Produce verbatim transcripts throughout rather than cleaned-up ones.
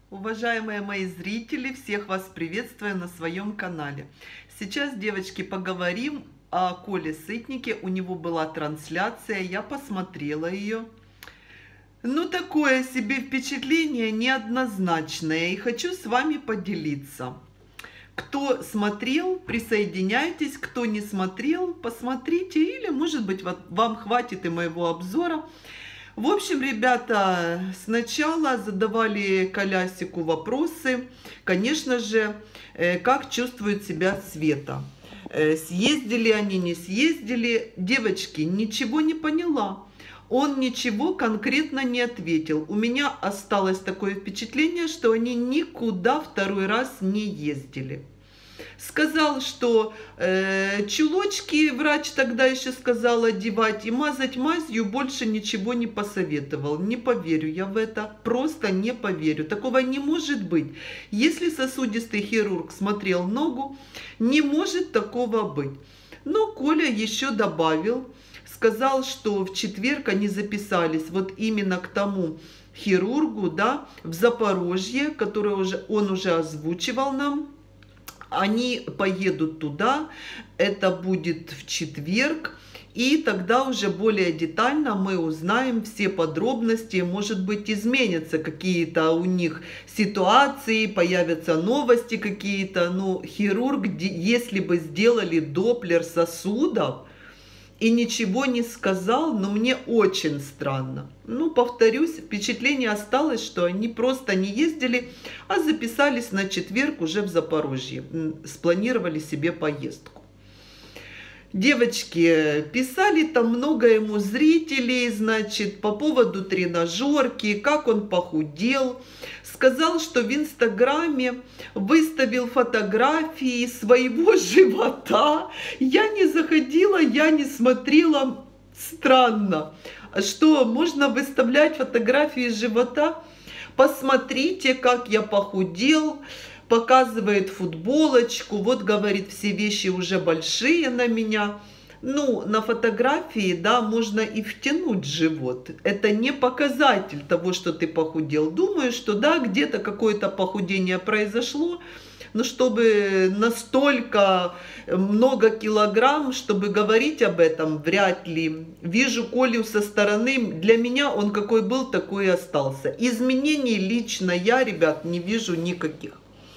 Уважаемые мои зрители, всех вас приветствую на своем канале. Сейчас, девочки, поговорим о Коле Сытнике. У него была трансляция, я посмотрела ее. Ну, такое себе впечатление неоднозначное, и хочу с вами поделиться. Кто смотрел, присоединяйтесь, кто не смотрел, посмотрите, или, может быть, вам хватит и моего обзора. В общем, ребята, сначала задавали Колясику вопросы, конечно же, как чувствует себя Света. Съездили они, не съездили. Девочки, ничего не поняла. Он ничего конкретно не ответил. У меня осталось такое впечатление, что они никуда второй раз не ездили. Сказал, что э, чулочки врач тогда еще сказал одевать, и мазать мазью больше ничего не посоветовал. Не поверю я в это, просто не поверю. Такого не может быть. Если сосудистый хирург смотрел ногу, не может такого быть. Но Коля еще добавил, сказал, что в четверг они записались вот именно к тому хирургу, да, в Запорожье, который уже, он уже озвучивал нам. Они поедут туда, это будет в четверг, и тогда уже более детально мы узнаем все подробности, может быть, изменятся какие-то у них ситуации, появятся новости какие-то. Но хирург, если бы сделали доплер сосудов и ничего не сказал, но мне очень странно. Ну, повторюсь, впечатление осталось, что они просто не ездили, а записались на четверг уже в Запорожье. Спланировали себе поездку. Девочки, писали там много ему зрителей, значит, по поводу тренажерки, как он похудел. Сказал, что в Инстаграме выставил фотографии своего живота. Я не заходила, я не смотрела. Странно, что можно выставлять фотографии живота. Посмотрите, как я похудел. Показывает футболочку. Вот, говорит, все вещи уже большие на меня. Ну, на фотографии, да, можно и втянуть живот. Это не показатель того, что ты похудел. Думаю, что да, где-то какое-то похудение произошло, но чтобы настолько много килограмм, чтобы говорить об этом, вряд ли. Вижу Колю со стороны, для меня он какой был, такой и остался. Изменений лично я, ребят, не вижу никаких.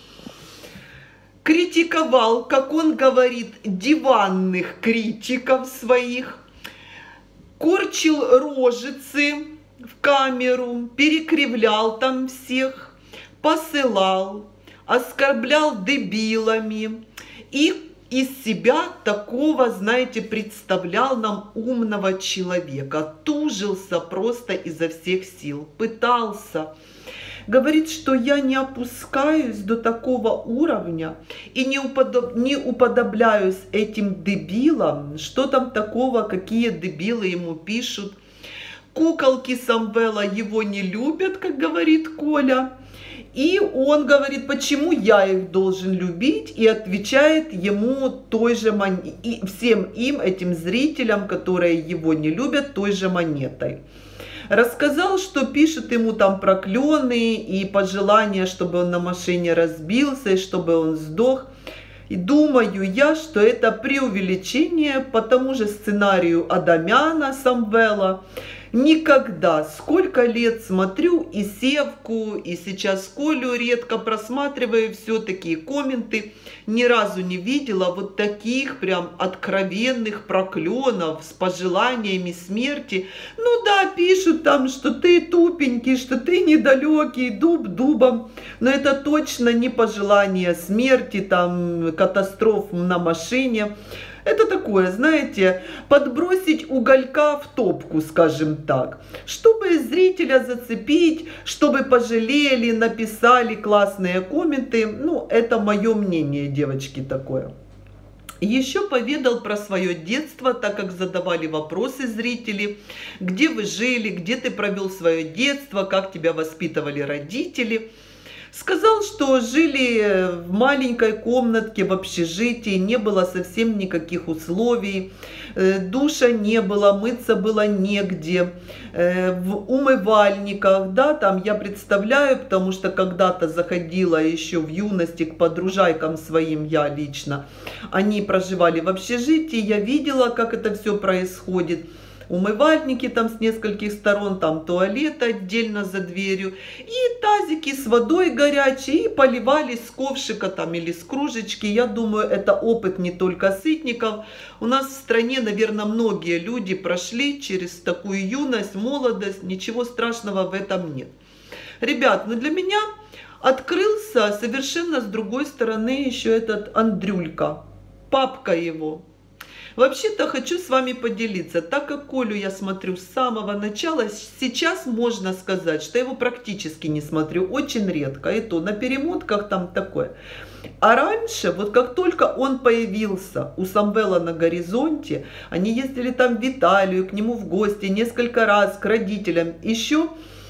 Критиковал, как он говорит, диванных критиков своих, корчил рожицы в камеру, перекривлял там всех, посылал, оскорблял дебилами и из себя такого, знаете, представлял нам умного человека, тужился просто изо всех сил, пытался. Говорит, что я не опускаюсь до такого уровня и не, уподоб... не уподобляюсь этим дебилам. Что там такого, какие дебилы ему пишут. Куколки Самвела его не любят, как говорит Коля. И он говорит, почему я их должен любить, и отвечает ему той же монетой, и всем им, этим зрителям, которые его не любят, той же монетой. Рассказал, что пишет ему там проклёны и пожелания, чтобы он на машине разбился и чтобы он сдох. И думаю я, что это преувеличение по тому же сценарию Адамяна Самвела. Никогда, сколько лет смотрю и Севку, и сейчас Колю редко просматриваю, все-таки комменты, ни разу не видела вот таких прям откровенных проклёнов с пожеланиями смерти. Ну да, пишут там, что ты тупенький, что ты недалекий, дуб дубом, но это точно не пожелание смерти, там, катастроф на машине. Это такое, знаете, подбросить уголька в топку, скажем так, чтобы зрителя зацепить, чтобы пожалели, написали классные комменты. Ну, это мое мнение, девочки, такое. Еще поведал про свое детство, так как задавали вопросы зрители, где вы жили, где ты провел свое детство, как тебя воспитывали родители. Сказал, что жили в маленькой комнатке в общежитии, не было совсем никаких условий, душа не было, мыться было негде, в умывальниках, да, там я представляю, потому что когда-то заходила еще в юности к подружайкам своим, я лично, они проживали в общежитии, я видела, как это все происходит. Умывальники там с нескольких сторон, там туалет отдельно за дверью, и тазики с водой горячей, и поливались с ковшика там или с кружечки. Я думаю, это опыт не только сытников. У нас в стране, наверное, многие люди прошли через такую юность, молодость, ничего страшного в этом нет. Ребят, ну для меня открылся совершенно с другой стороны еще этот Андрюлька, папка его. Вообще-то хочу с вами поделиться, так как Колю я смотрю с самого начала, сейчас можно сказать, что я его практически не смотрю, очень редко, и то на перемотках там такое. А раньше, вот как только он появился у Самвела на горизонте, они ездили там в Италию, к нему в гости несколько раз, к родителям, еще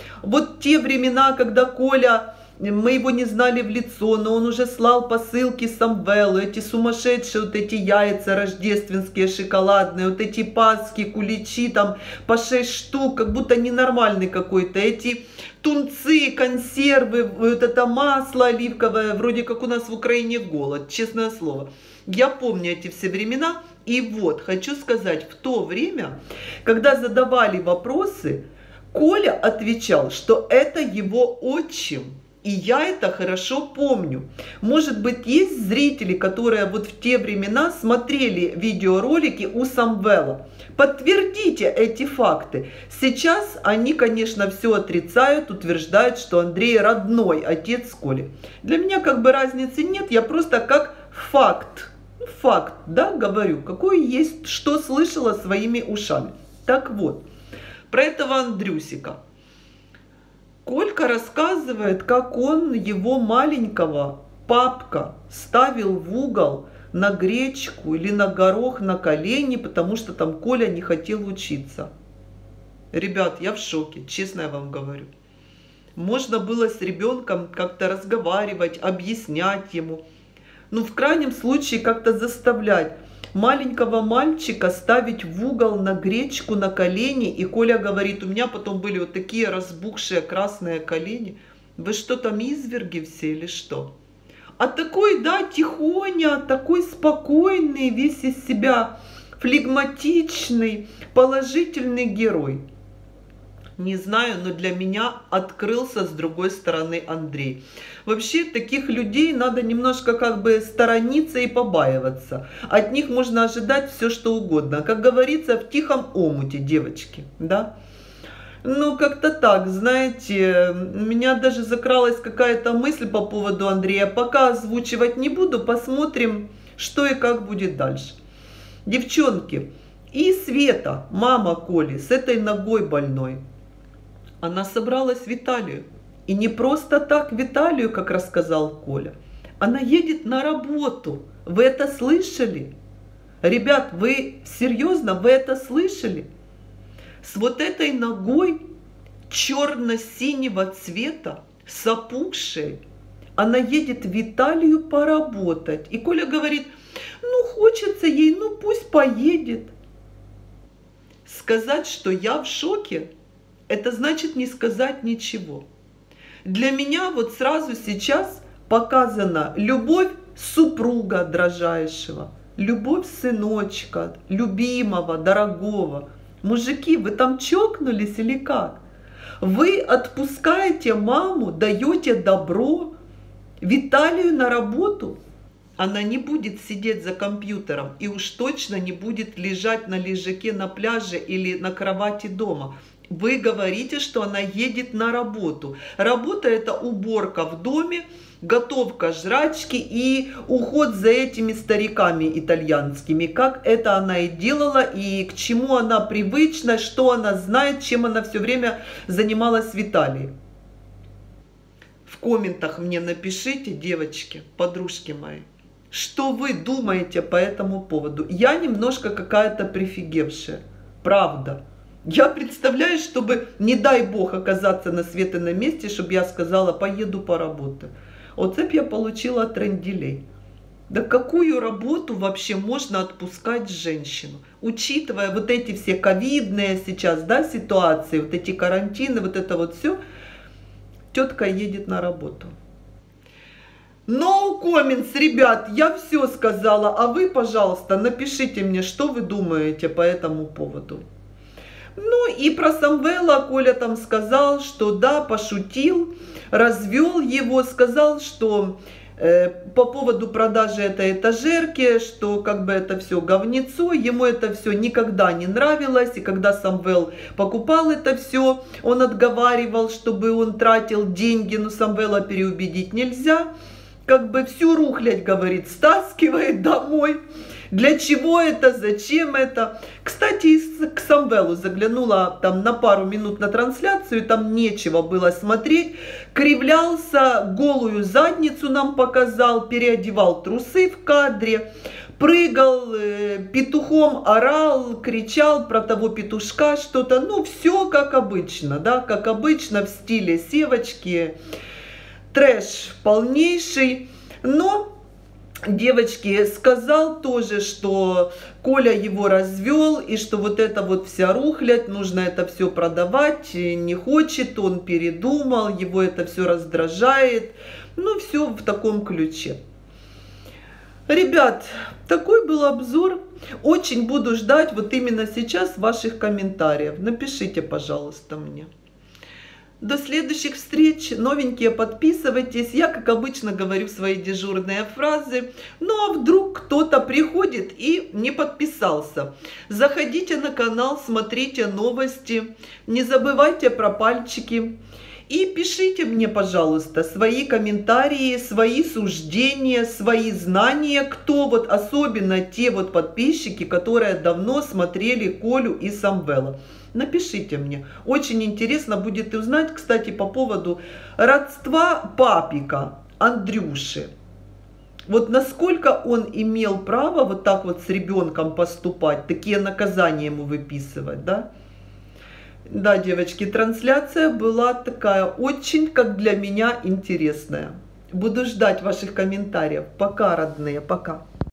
вот те времена, когда Коля... Мы его не знали в лицо, но он уже слал посылки Самвелу, эти сумасшедшие вот эти яйца рождественские, шоколадные, вот эти пасхи, куличи там по шесть штук, как будто ненормальный какой-то, эти тунцы, консервы, вот это масло оливковое, вроде как у нас в Украине голод, честное слово. Я помню эти все времена, и вот, хочу сказать, в то время, когда задавали вопросы, Коля отвечал, что это его отчим. И я это хорошо помню. Может быть, есть зрители, которые вот в те времена смотрели видеоролики у Самвела. Подтвердите эти факты. Сейчас они, конечно, все отрицают, утверждают, что Андрей родной отец Коли. Для меня как бы разницы нет, я просто как факт, факт, да, говорю, какой есть, что слышала своими ушами. Так вот, про этого Андрюсика. Колька рассказывает, как он его маленького папка ставил в угол на гречку или на горох на колени, потому что там Коля не хотел учиться. Ребят, я в шоке, честно я вам говорю. Можно было с ребенком как-то разговаривать, объяснять ему. Ну, в крайнем случае, как-то заставлять. Маленького мальчика ставить в угол на гречку на колени, и Коля говорит, у меня потом были вот такие разбухшие красные колени. Вы что там, изверги все или что? А такой, да, тихоня, такой спокойный, весь из себя флегматичный, положительный герой. Не знаю, но для меня открылся с другой стороны Андрей. Вообще таких людей надо немножко как бы сторониться и побаиваться. От них можно ожидать все, что угодно. Как говорится, в тихом омуте, девочки, да? Ну, как-то так, знаете, у меня даже закралась какая-то мысль по поводу Андрея. Пока озвучивать не буду, посмотрим, что и как будет дальше. Девчонки, и Света, мама Коли, с этой ногой больной, она собралась в Италию. И не просто так в Италию, как рассказал Коля. Она едет на работу. Вы это слышали? Ребят, вы серьезно, вы это слышали? С вот этой ногой черно-синего цвета, с опухшей, она едет в Италию поработать. И Коля говорит, ну хочется ей, ну пусть поедет. Сказать, что я в шоке, это значит не сказать ничего. Для меня вот сразу сейчас показана любовь супруга дрожайшего, любовь сыночка, любимого, дорогого. Мужики, вы там чокнулись или как? Вы отпускаете маму, даете добро в Италию на работу? Она не будет сидеть за компьютером и уж точно не будет лежать на лежаке на пляже или на кровати дома. Вы говорите, что она едет на работу. Работа – это уборка в доме, готовка жрачки и уход за этими стариками итальянскими. Как это она и делала, и к чему она привычна, что она знает, чем она все время занималась в Италии. В комментах мне напишите, девочки, подружки мои, что вы думаете по этому поводу. Я немножко какая-то прифигевшая, правда. Я представляю, чтобы, не дай бог, оказаться на светлом месте, чтобы я сказала, поеду поработаю. Вот это я получила от тренделей. Да какую работу вообще можно отпускать женщину? Учитывая вот эти все ковидные сейчас, да, ситуации, вот эти карантины, вот это вот все, тетка едет на работу. No comments, ребят, я все сказала, а вы, пожалуйста, напишите мне, что вы думаете по этому поводу. Ну и про Самвела Коля там сказал, что да, пошутил, развел его, сказал, что э, по поводу продажи этой этажерки, что как бы это все говнецо, ему это все никогда не нравилось, и когда Самвел покупал это все, он отговаривал, чтобы он тратил деньги, но Самвела переубедить нельзя, как бы всю рухлядь, говорит, стаскивает домой. Для чего это, зачем это? Кстати, к Самвелу заглянула там на пару минут на трансляцию, там нечего было смотреть. Кривлялся, голую задницу нам показал, переодевал трусы в кадре, прыгал, петухом орал, кричал про того петушка что-то. Ну, все как обычно, да, как обычно в стиле Севочки. Трэш полнейший, но... Девочки, сказал тоже, что Коля его развел, и что вот это вот вся рухлядь, нужно это все продавать, не хочет, он передумал, его это все раздражает. Ну, все в таком ключе. Ребят, такой был обзор. Очень буду ждать вот именно сейчас ваших комментариев. Напишите, пожалуйста, мне. До следующих встреч. Новенькие, подписывайтесь. Я, как обычно, говорю свои дежурные фразы. Ну, а вдруг кто-то приходит и не подписался. Заходите на канал, смотрите новости. Не забывайте про пальчики. И пишите мне, пожалуйста, свои комментарии, свои суждения, свои знания. Кто вот, особенно те вот подписчики, которые давно смотрели Колю и Самвела. Напишите мне. Очень интересно будет узнать, кстати, по поводу родства папика Андрюши. Вот насколько он имел право вот так вот с ребенком поступать, такие наказания ему выписывать, да? Да, девочки, трансляция была такая очень, как для меня, интересная. Буду ждать ваших комментариев. Пока, родные, пока.